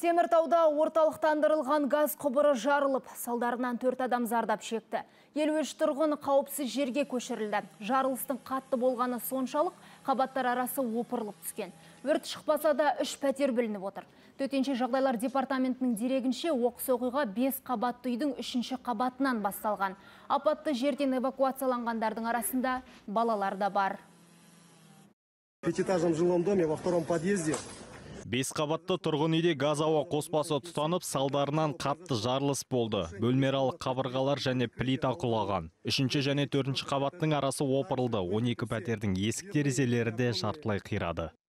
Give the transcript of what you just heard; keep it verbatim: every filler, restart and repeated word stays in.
Теміртауда орталықтандырылған газ құбыры жарылып, салдарынан төрт адам зардап шекті. елу үш тұрғын қауіпсіз жерге көшірілді. Жарылыстың қатты болғаны соншалық, қабаттар арасы опырылып түскен. Өрт шықпаса да үш пәтер бүлініп отыр. Төтенше жағдайлар департаментінің дерегінше, оқыс оқиға бес қабатты үйдің үшінші қабатынан басталған. Апатты жерден эвакуацияланғандардың арасында балалар да бар. В пятиэтажном жилом доме во втором подъезде Бес қабатты тұрғын үйде газ ауа қоспасы тұтанып, салдарынан қатты жарылыс болды. Бөлмералық қабырғалар және плита құлаған. Үшінші және төртінші қабаттың арасы опырылды. он екі пәтердің есік терезелері де жартылай қирады.